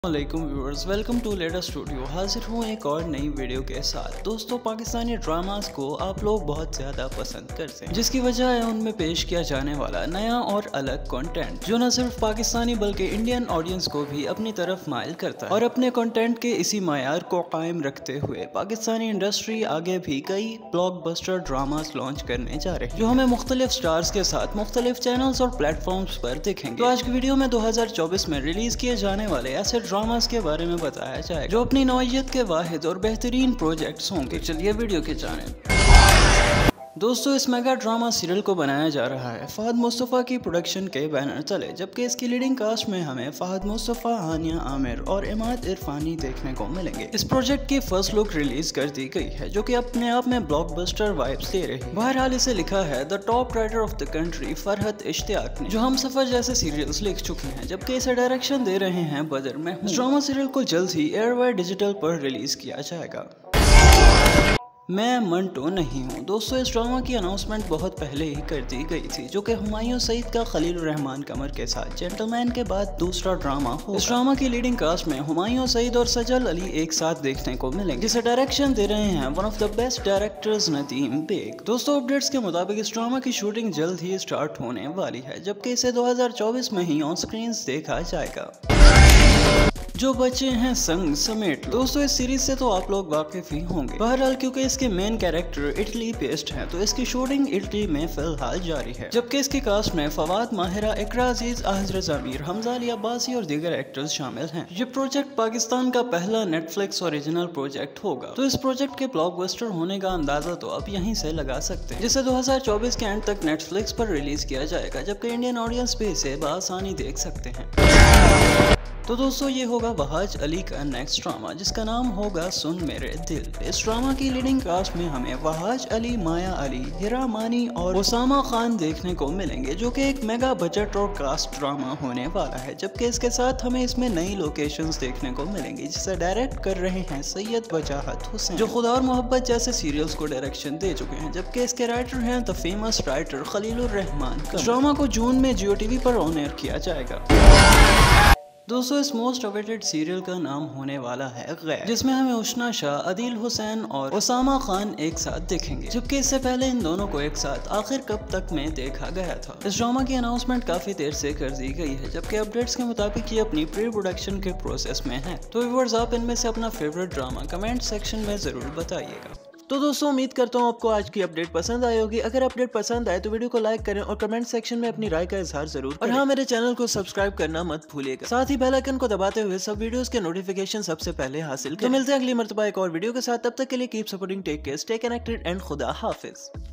वालेकुम viewers, welcome to latest studio. हाजिर हूँ एक और नई वीडियो के साथ। दोस्तों, पाकिस्तानी ड्रामास को आप लोग बहुत ज़्यादा पसंद करते हैं, जिसकी वजह है उनमें पेश किया जाने वाला नया और अलग कंटेंट, जो न सिर्फ पाकिस्तानी बल्कि इंडियन ऑडियंस को भी अपनी तरफ माइल करता है। और अपने कंटेंट के इसी मायार को कायम रखते हुए पाकिस्तानी इंडस्ट्री आगे भी कई ब्लॉकबस्टर ड्रामास लॉन्च करने जा रहे हैं, जो हमें मुख्तलिफ स्टार्स के साथ मुख्तलिफ चैनल्स और प्लेटफॉर्म्स पर दिखेंगे। तो आज की वीडियो में 2024 में रिलीज किए जाने वाले ऐसे ड्रामास के बारे में बताया जाएगा जो अपनी नौइयत के वाहिद और बेहतरीन प्रोजेक्ट्स होंगे। चलिए वीडियो के जाने। दोस्तों, इस मेगा ड्रामा सीरियल को बनाया जा रहा है फहद मुस्तफ़ा की प्रोडक्शन के बैनर तले, जबकि इसकी लीडिंग कास्ट में हमें फहद मुस्तफ़ा, हानिया आमिर और इमाद इरफानी देखने को मिलेंगे। इस प्रोजेक्ट की फर्स्ट लुक रिलीज कर दी गई है, जो कि अपने आप में ब्लॉकबस्टर वाइब्स दे रही है। बहरहाल इसे लिखा है the top writer of the country Farhat Ishtiaq ने, जो हम सफर जैसे सीरियल्स लिख चुके हैं, जबकि इसे डायरेक्शन दे रहे हैं बदर में। इस ड्रामा सीरियल को जल्द ही एयरवाई डिजिटल पर रिलीज किया जाएगा। मैं मंटो नहीं हूँ। दोस्तों, इस ड्रामा की अनाउंसमेंट बहुत पहले ही कर दी गई थी, जो कि हुमायूं सईद का खलील रहमान कमर के साथ जेंटलमैन के बाद दूसरा ड्रामा होगा। इस ड्रामा की लीडिंग कास्ट में हुमायूं सईद और सजल अली एक साथ देखने को मिलेंगे, जिसे डायरेक्शन दे रहे हैं one of the best directors Nadeem Baig. दोस्तों, अपडेट्स के मुताबिक इस ड्रामा की शूटिंग जल्द ही स्टार्ट होने वाली है, जबकि इसे 2024 में ही ऑन स्क्रीन देखा जाएगा। जो बच्चे हैं संग समेट। दोस्तों, इस सीरीज से तो आप लोग वाकिफ ही होंगे। बहरहाल क्योंकि इसके मेन कैरेक्टर इटली बेस्ड हैं, तो इसकी शूटिंग इटली में फिलहाल जारी है, जबकि इसकी कास्ट में फवाद, माहिरा, इकरा अजीज, हजरत जमीर, हमजा अली अब्बासी और दीगर एक्टर्स शामिल हैं। ये प्रोजेक्ट पाकिस्तान का पहला नेटफ्लिक्स ओरिजिनल प्रोजेक्ट होगा, तो इस प्रोजेक्ट के ब्लॉकबस्टर होने का अंदाजा तो आप यहीं से लगा सकते हैं, जिसे 2024 के एंड तक नेटफ्लिक्स पर रिलीज किया जाएगा, जबकि इंडियन ऑडियंस भी इसे बआसानी देख सकते हैं। तो दोस्तों, ये होगा वहाज अली का नेक्स्ट ड्रामा, जिसका नाम होगा सुन मेरे दिल। इस ड्रामा की लीडिंग कास्ट में हमें वहाज अली, माया अली, हिरा मानी और उसामा खान देखने को मिलेंगे, जो कि एक मेगा बजट और कास्ट ड्रामा होने वाला है, जबकि इसके साथ हमें इसमें नई लोकेशंस देखने को मिलेंगी, जिसे डायरेक्ट कर रहे हैं सैयद वजाहत हुसैन, जो खुदा और मोहब्बत जैसे सीरियल्स को डायरेक्शन दे चुके हैं, जबकि इसके राइटर हैं the famous writer Khalilur Rahman. इस ड्रामा को जून में जियो टीवी पर ऑन एयर किया जाएगा। दोस्तों, इस मोस्ट अवेटेड सीरियल का नाम होने वाला है गैर, जिसमें हमें उशना शाह, अदील हुसैन और उसामा खान एक साथ देखेंगे, जबकि इससे पहले इन दोनों को एक साथ आखिर कब तक में देखा गया था। इस ड्रामा की अनाउंसमेंट काफी देर से कर दी गई है, जबकि अपडेट्स के मुताबिक ये अपनी प्री प्रोडक्शन के प्रोसेस में है। तो व्यूअर्स, आप इनमें से अपना फेवरेट ड्रामा कमेंट सेक्शन में जरूर बताइएगा। तो दोस्तों, उम्मीद करता हूँ आपको आज की अपडेट पसंद आई होगी। अगर अपडेट पसंद आए तो वीडियो को लाइक करें और कमेंट सेक्शन में अपनी राय का इजहार जरूर करें। और हाँ, मेरे चैनल को सब्सक्राइब करना मत भूलिएगा। साथ ही बेल आइकन को दबाते हुए सब वीडियोस के नोटिफिकेशन सबसे पहले हासिल करें। तो मिलते हैं अगली मर्तबा एक और वीडियो के साथ। तब तक के लिए keep supporting, take care, stay connected and खुदा हाफिज।